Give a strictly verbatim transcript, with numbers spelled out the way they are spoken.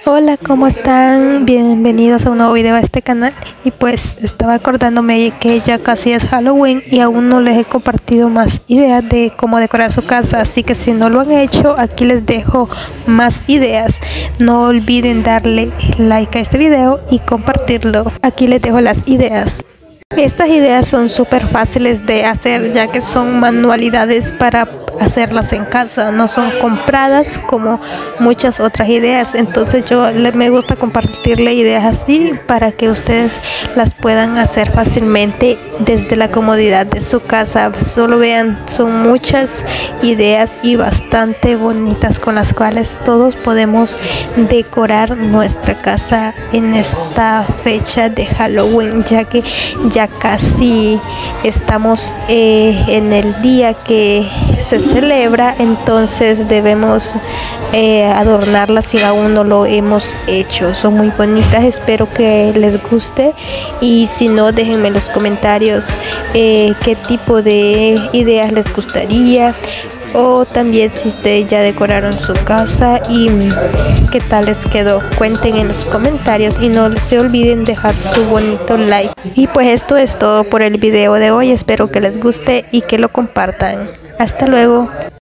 Hola, ¿cómo están? Bienvenidos a un nuevo video a este canal. Y pues estaba acordándome que ya casi es Halloween y aún no les he compartido más ideas de cómo decorar su casa, así que si no lo han hecho, aquí les dejo más ideas. No olviden darle like a este video y compartirlo. Aquí les dejo las ideas. Estas ideas son súper fáciles de hacer, ya que son manualidades para hacerlas en casa, no son compradas como muchas otras ideas. Entonces yo le, me gusta compartirle ideas así para que ustedes las puedan hacer fácilmente desde la comodidad de su casa. Solo vean, son muchas ideas y bastante bonitas con las cuales todos podemos decorar nuestra casa en esta fecha de Halloween, ya que ya casi estamos eh, en el día que se celebra, entonces debemos eh, adornarla si aún no lo hemos hecho. Son muy bonitas, espero que les guste, y si no, déjenme en los comentarios eh, qué tipo de ideas les gustaría, o también si ustedes ya decoraron su casa y qué tal les quedó. Cuenten en los comentarios y no se olviden dejar su bonito like. Y pues esto es todo por el video de hoy, espero que les guste y que lo compartan. Hasta luego.